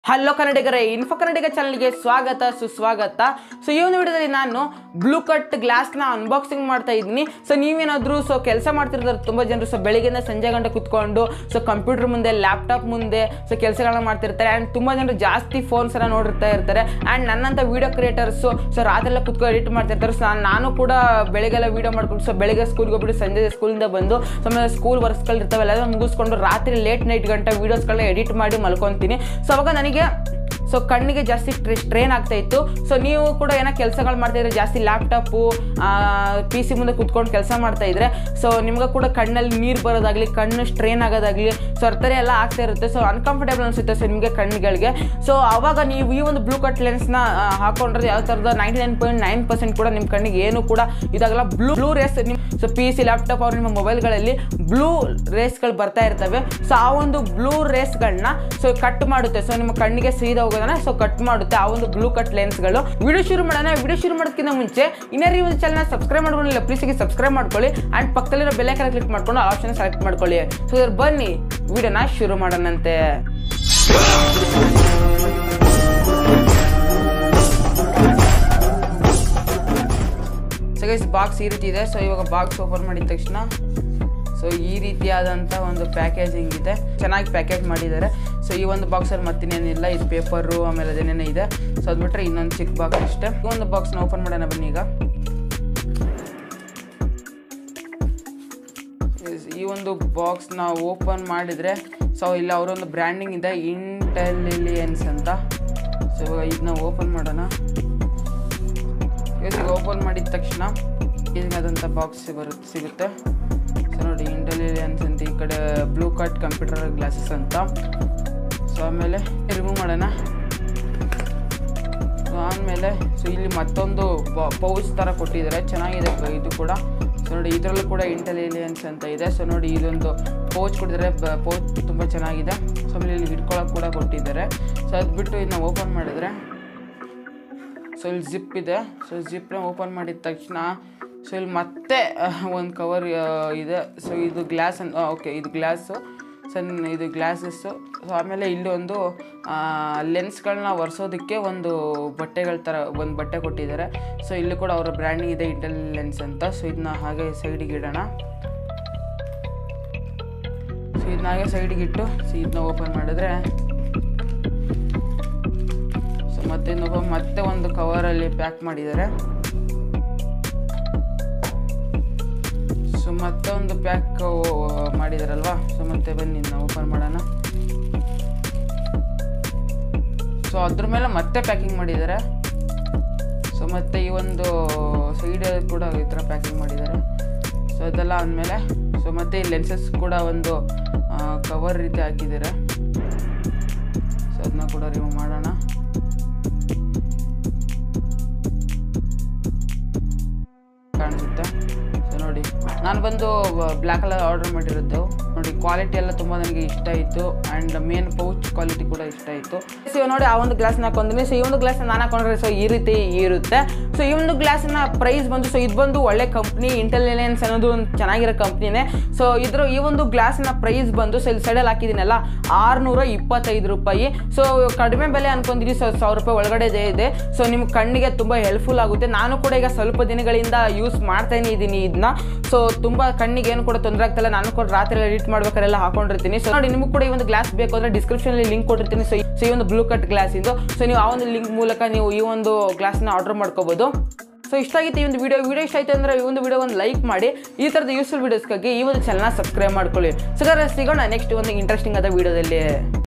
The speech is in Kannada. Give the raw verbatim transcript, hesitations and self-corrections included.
ಹಲೋ ಕನ್ನಡಿಗರೇ, ಇನ್ಫೋ ಕನ್ನಡಿಗ ಚಾನಲ್ಗೆ ಸ್ವಾಗತ ಸುಸ್ವಾಗತ. ಸೊ ಈ ಒಂದು ವಿಡಿಯೋದಲ್ಲಿ ನಾನು ಬ್ಲೂ ಕಟ್ ಗ್ಲಾಸ್ನ ಅನ್ಬಾಕ್ಸಿಂಗ್ ಮಾಡ್ತಾ ಇದ್ದೀನಿ. ಸೊ ನೀವೇನಾದರೂ ಸೊ ಕೆಲಸ ಮಾಡ್ತಿರ್ತಾರೆ ತುಂಬ ಜನರು. ಸೊ ಬೆಳಿಗ್ಗೆಯಿಂದ ಸಂಜೆ ಗಂಟೆ ಕುತ್ಕೊಂಡು ಸೊ ಕಂಪ್ಯೂಟರ್ ಮುಂದೆ, ಲ್ಯಾಪ್ಟಾಪ್ ಮುಂದೆ ಸೊ ಕೆಲಸಗಳನ್ನ ಮಾಡ್ತಿರ್ತಾರೆ. ಆ್ಯಂಡ್ ತುಂಬ ಜನರು ಜಾಸ್ತಿ ಫೋನ್ಸನ್ನು ನೋಡಿರ್ತಾ ಇರ್ತಾರೆ. ಆ್ಯಂಡ್ ನನ್ನಂಥ ವೀಡಿಯೋ ಕ್ರಿಯೇಟರ್ಸು ಸೊ ರಾತ್ರೆಲ್ಲ ಕುತ್ಕೊಂಡು ಎಡಿಟ್ ಮಾಡ್ತಿರ್ತಾರೆ. ಸೊ ನಾನು ಕೂಡ ಬೆಳಗ್ಗೆಲ್ಲ ವೀಡಿಯೋ ಮಾಡ್ಕೊಂಡು ಸೊ ಬೆಳಗ್ಗೆ ಸ್ಕೂಲ್ಗೆ ಹೋಗ್ಬಿಟ್ಟು ಸಂಜೆ ಸ್ಕೂಲಿಂದ ಬಂದು ಸೊ ಆಮೇಲೆ ಸ್ಕೂಲ್ ವರ್ಕ್ಸ್ಗಳು ಇರ್ತಾವೆಲ್ಲ ಮುಗಿಸ್ಕೊಂಡು ರಾತ್ರಿ ಲೇಟ್ ನೈಟ್ ಗಂಟೆ ವೀಡಿಯೋಸ್ಗಳನ್ನ ಎಡಿಟ್ ಮಾಡಿ ಮಲ್ಕೊತೀನಿ. ಸೊ ಅವಾಗ ನನಗೆ ಸೊ ಕಣ್ಣಿಗೆ ಜಾಸ್ತಿ ಸ್ಟ್ರೇನ್ ಆಗ್ತಾ ಇತ್ತು. ಸೊ ನೀವು ಕೂಡ ಏನೋ ಕೆಲಸಗಳು ಮಾಡ್ತಾಯಿದ್ರೆ, ಜಾಸ್ತಿ ಲ್ಯಾಪ್ಟಾಪು ಪಿ ಸಿ ಮುಂದೆ ಕುತ್ಕೊಂಡು ಕೆಲಸ ಮಾಡ್ತಾಯಿದ್ರೆ ಸೊ ನಿಮ್ಗೆ ಕೂಡ ಕಣ್ಣಲ್ಲಿ ನೀರು ಬರೋದಾಗಲಿ, ಕಣ್ಣು ಸ್ಟ್ರೇನ್ ಆಗೋದಾಗಲಿ ಸೊ ಅರ್ಥನೇ ಎಲ್ಲ ಆಗ್ತಾ ಇರುತ್ತೆ. ಸೊ ಅನ್ಕಂಫರ್ಟೇಬಲ್ ಅನಿಸುತ್ತೆ ಸೊ ನಿಮಗೆ ಕಣ್ಣುಗಳಿಗೆ. ಸೊ ಆವಾಗ ನೀವು ಈ ಒಂದು ಬ್ಲೂ ಕಟ್ ಲೆನ್ಸ್ನ ಹಾಕೊಂಡ್ರೆ ಯಾವ ಥರದ ninety nine point nine percent ಕೂಡ ನಿಮ್ಮ ಕಣ್ಣಿಗೆ ಏನು ಕೂಡ ಇದಾಗಲ್ಲ. ಬ್ಲೂ ಬ್ಲೂ ರೇಸ್ ನಿಮ್ಮ ಸೊ ಪಿ ಸಿ ಲ್ಯಾಪ್ಟಾಪ್ ಅವ್ರು ನಿಮ್ಮ ಮೊಬೈಲ್ಗಳಲ್ಲಿ ಬ್ಲೂ ರೇಸ್ಗಳು ಬರ್ತಾ ಇರ್ತವೆ. ಸೊ ಆ ಒಂದು ಬ್ಲೂ ರೇಸ್ಗಳನ್ನ ಸೊ ಕಟ್ ಮಾಡುತ್ತೆ. ಸೊ ನಿಮ್ಮ ಕಣ್ಣಿಗೆ ಸೀದಾ ಹೋಗೋದನ್ನ ಸೊ ಕಟ್ ಮಾಡುತ್ತೆ ಆ ಒಂದು ಬ್ಲೂ ಕಟ್ ಲೆನ್ಸ್ಗಳು. ವಿಡಿಯೋ ಶುರು ಮಾಡೋಣ. ವಿಡಿಯೋ ಶುರು ಮಾಡೋದಕ್ಕಿಂತ ಮುಂಚೆ ಇನ್ನೂ ಈ ಒಂದು ಚಾನಲ್ನ ಸಬ್ಸ್ಕ್ರೈಬ್ ಮಾಡ್ಕೊಂಡಿಲ್ಲ, ಪ್ಲೀಸಿಗೆ ಸಬ್ಸ್ಕ್ರೈಬ್ ಮಾಡ್ಕೊಳ್ಳಿ. ಆ್ಯಂಡ್ ಪಕ್ಕದಲ್ಲಿರೋ ಬೆಲ್ ಐಕಾನ್ ಕ್ಲಿಕ್ ಮಾಡ್ಕೊಂಡು ಆ ಆಪ್ಷನ್ ಸೆಲೆಕ್ಟ್ ಮಾಡ್ಕೊಳ್ಳಿ. ಸೊ ಇದ್ರ ಬನ್ನಿ ವಿಡಿಯೋನ ಶುರು ಮಾಡೋಣಂತೆ. ಸೊ ಗೈಸ್, ಬಾಕ್ಸ್ ಈ ರೀತಿ ಇದೆ. ಸೊ ಇವಾಗ ಬಾಕ್ಸ್ ಓಪನ್ ಮಾಡಿದ ತಕ್ಷಣ ಸೊ ಈ ರೀತಿಯಾದಂಥ ಒಂದು ಪ್ಯಾಕೇಜಿಂಗ್ ಇದೆ. ಚೆನ್ನಾಗಿ ಪ್ಯಾಕೇಜ್ ಮಾಡಿದ್ದಾರೆ. ಸೊ ಈ ಒಂದು ಬಾಕ್ಸಲ್ಲಿ ಮತ್ತಿನ್ನೇನಿಲ್ಲ, ಇದು ಪೇಪರು ಆಮೇಲೆ ಅದೇನೇನೇ ಇದೆ. ಸೊ ಅದು ಬಿಟ್ಟರೆ ಇನ್ನೊಂದು ಚಿಕ್ಕ ಬಾಕ್ಸ್ ಅಷ್ಟೇ. ಈ ಒಂದು ಬಾಕ್ಸ್ನ ಓಪನ್ ಮಾಡೋಣ ಬನ್ನಿ. ಈಗ ಈ ಒಂದು ಬಾಕ್ಸ್ನ ಓಪನ್ ಮಾಡಿದರೆ ಸೊ ಇಲ್ಲಿ ಅವರೊಂದು ಬ್ರ್ಯಾಂಡಿಂಗ್ ಇದೆ, ಇಂಟೆಲಿಲಿಯನ್ಸ್ ಅಂತ. ಸೊ ಇವಾಗ ಇದನ್ನ ಓಪನ್ ಮಾಡೋಣ. ಈಗ ಓಪನ್ ಮಾಡಿದ ತಕ್ಷಣ ಇದಾದಂಥ ಬಾಕ್ಸ್ ಬರುತ್ತೆ ಸಿಗುತ್ತೆ. ಸೊ ನೋಡಿ, ಇಂಟೆಲಿಲಿಯನ್ಸ್ ಅಂತ, ಈ ಕಡೆ ಬ್ಲೂ ಕಟ್ ಕಂಪ್ಯೂಟರ್ ಗ್ಲಾಸಸ್ ಅಂತ. ಸೊ ಆಮೇಲೆ ರಿಮೂವ್ ಮಾಡೋಣ. ಸೊ ಆಮೇಲೆ ಸೊ ಇಲ್ಲಿ ಮತ್ತೊಂದು ಪೌಚ್ ಥರ ಕೊಟ್ಟಿದ್ದಾರೆ, ಚೆನ್ನಾಗಿದೆ ಇದು ಕೂಡ. ಸೊ ನೋಡಿ, ಇದರಲ್ಲೂ ಕೂಡ ಇಂಟೆಲಿಲಿಯನ್ಸ್ ಅಂತ ಇದೆ. ಸೊ ನೋಡಿ, ಇದೊಂದು ಪೌಚ್ ಕೊಟ್ಟಿದ್ದಾರೆ, ಪೌಚ್ ತುಂಬ ಚೆನ್ನಾಗಿದೆ. ಸೊ ಆಮೇಲೆ ಇಲ್ಲಿ ಹಿಡ್ಕೊಳ್ಳೋಕೆ ಕೂಡ ಕೊಟ್ಟಿದ್ದಾರೆ. ಸೊ ಅದು ಬಿಟ್ಟು ಇದನ್ನ ಓಪನ್ ಮಾಡಿದರೆ ಸೊ ಇಲ್ಲಿ ಜಿಪ್ ಇದೆ. ಸೊ ಜಿಪ್ನ ಓಪನ್ ಮಾಡಿದ ತಕ್ಷಣ ಸೊ ಇಲ್ಲಿ ಮತ್ತೆ ಒಂದು ಕವರ್ ಇದೆ. ಸೊ ಇದು ಗ್ಲಾಸ್ ಅನ್ ಓಕೆ ಇದು ಗ್ಲಾಸು ಸಣ್ಣ ಇದು ಗ್ಲಾಸಸ್ಸು. ಸೊ ಆಮೇಲೆ ಇಲ್ಲಿ ಒಂದು ಲೆನ್ಸ್ಗಳನ್ನ ಒರೆಸೋದಕ್ಕೆ ಒಂದು ಬಟ್ಟೆಗಳ ಥರ ಒಂದು ಬಟ್ಟೆ ಕೊಟ್ಟಿದ್ದಾರೆ. ಸೊ ಇಲ್ಲಿ ಕೂಡ ಅವರ ಬ್ರ್ಯಾಂಡಿಂಗ್ ಇದೆ, ಇಂಟೆಲಿಲೆನ್ಸ್ ಅಂತ. ಸೊ ಇದನ್ನ ಹಾಗೆ ಸೈಡಿಗೆ ಇಡೋಣ. ಸೊ ಇದನ್ನ ಹಾಗೆ ಸೈಡಿಗೆ ಇಟ್ಟು ಸೊ ಇದನ್ನ ಓಪನ್ ಮಾಡಿದ್ರೆ ಸೊ ಮತ್ತೆ ಇನ್ನೊಬ್ಬ ಮತ್ತೆ ಒಂದು ಕವರಲ್ಲಿ ಪ್ಯಾಕ್ ಮಾಡಿದ್ದಾರೆ. ಸೊ ಮತ್ತೊಂದು ಪ್ಯಾಕ್ ಮಾಡಿದಾರಲ್ವಾ. ಸೊ ಮತ್ತೆ ಬನ್ನಿ ನಾವು ಓಪನ್ ಮಾಡೋಣ. ಸೊ ಅದ್ರ ಮೇಲೆ ಮತ್ತೆ ಪ್ಯಾಕಿಂಗ್ ಮಾಡಿದ್ದಾರೆ. ಸೊ ಮತ್ತೆ ಈ ಒಂದು ಸೈಡ್ ಕೂಡ ಈ ಥರ ಪ್ಯಾಕಿಂಗ್ ಮಾಡಿದ್ದಾರೆ. ಸೊ ಅದೆಲ್ಲ ಆದಮೇಲೆ ಸೊ ಮತ್ತೆ ಈ ಲೆನ್ಸಸ್ ಕೂಡ ಒಂದು ಕವರ್ ರೀತಿ ಹಾಕಿದ್ದಾರೆ. ಸೊ ಅದನ್ನ ಕೂಡ ರಿಮೂವ್ ಮಾಡೋಣ. ಕಾಣಿಸುತ್ತೆ. ಸೊ ನೋಡಿ, ನಾನು ಬಂದು ಬ್ಲ್ಯಾಕ್ ಕಲರ್ ಆರ್ಡರ್ ಮಾಡಿರೋದು. ನೋಡಿ, ಕ್ವಾಲಿಟಿ ಎಲ್ಲ ತುಂಬ ನನಗೆ ಇಷ್ಟ ಆಯಿತು. ಆ್ಯಂಡ್ ಮೇನ್ ಪೌಚ್ ಕ್ವಾಲಿಟಿ ಕೂಡ ಇಷ್ಟ ಆಯಿತು. ಸೊ ನೋಡಿ, ಆ ಒಂದು ಗ್ಲಾಸ್ನ ಹಾಕೊಂಡಿನಿ. ಸೊ ಈ ಒಂದು ಗ್ಲಾಸ್ನ ನಾನು ಹಾಕೊಂಡ್ರೆ ಸೊ ಈ ರೀತಿ ಇರುತ್ತೆ. ಸೊ ಈ ಒಂದು ಗ್ಲಾಸ್ನ ಪ್ರೈಸ್ ಬಂದು ಸೊ ಇದು ಬಂದು ಒಳ್ಳೆ ಕಂಪ್ನಿ, ಇಂಟೆಲಿಲೆನ್ಸ್ ಅನ್ನೋದು ಒಂದು ಚೆನ್ನಾಗಿರೋ ಕಂಪ್ನಿನೇ. ಸೊ ಇದ್ರ ಈ ಒಂದು ಗ್ಲಾಸ್ನ ಪ್ರೈಸ್ ಬಂದು ಸೊ ಇಲ್ಲಿ ಸೈಡಲ್ಲಿ ಹಾಕಿದ್ದೀನಲ್ಲ, ಆರುನೂರ ಇಪ್ಪತ್ತೈದು ರೂಪಾಯಿ. ಸೊ ಕಡಿಮೆ ಬೆಲೆ ಅನ್ಕೊಂಡಿದ್ದೀನಿ. ಸೊ ಸಾವಿರ ರೂಪಾಯಿ ಒಳಗಡೆ ಇದೆ. ಸೊ ನಿಮ್ಮ ಕಣ್ಣಿಗೆ ತುಂಬ ಹೆಲ್ಪ್ಫುಲ್ ಆಗುತ್ತೆ. ನಾನು ಕೂಡ ಈಗ ಸ್ವಲ್ಪ ದಿನಗಳಿಂದ ಯೂಸ್ ಮಾಡ್ತಾನೆ ಇದ್ದೀನಿ ಇದನ್ನ. ಸೊ ತುಂಬ ಕಣ್ಣಿಗೆ ಏನು ಕೂಡ ತೊಂದರೆ ಆಗ್ತಿಲ್ಲ. ನಾನು ಕೂಡ ರಾತ್ರಿ ಎಡಿಟ್ ಮಾಡ್ಬೇಕಾರೆಲ್ಲ ಹಾಕೊಂಡಿರ್ತೀನಿ. ಸೊ ನೋಡಿ, ನಿಮಗೆ ಕೂಡ ಈ ಒಂದು ಗ್ಲಾಸ್ ಬೇಕು ಅಂದರೆ ಡಿಸ್ಕ್ರಿಪ್ಷನಲ್ಲಿ ಲಿಂಕ್ ಕೊಟ್ಟಿರ್ತೀನಿ. ಸೊ ಸೊ ಈ ಒಂದು ಬ್ಲೂ ಕಟ್ ಗ್ಲಾಸ್ ಇಂದು ಸೊ ನೀವು ಆ ಒಂದು ಲಿಂಕ್ ಮೂಲಕ ನೀವು ಈ ಒಂದು ಗ್ಲಾಸ್ನ ಆರ್ಡರ್ ಮಾಡ್ಕೋಬೋದು. ಸೊ ಇಷ್ಟ ಆಗಿತ್ತು ಈ ಒಂದು ವಿಡಿಯೋ ವಿಡಿಯೋ ಇಷ್ಟ ಆಯಿತು ಅಂದರೆ ಈ ಒಂದು ವಿಡಿಯೋ ಒಂದು ಲೈಕ್ ಮಾಡಿ. ಈ ಥರದ ಯೂಸ್ಫುಲ್ ವೀಡಿಯೋಸ್ಗಾಗಿ ಈ ಒಂದು ಚಾನಲ್ನ ಸಬ್ಸ್ಕ್ರೈಬ್ ಮಾಡ್ಕೊಳ್ಳಿ. ಸೊ ಸಿಗೋಣ ನೆಕ್ಸ್ಟ್ ಒಂದು ಇಂಟ್ರೆಸ್ಟಿಂಗ್ ಆದ ವಿಡಿಯೋದಲ್ಲಿ.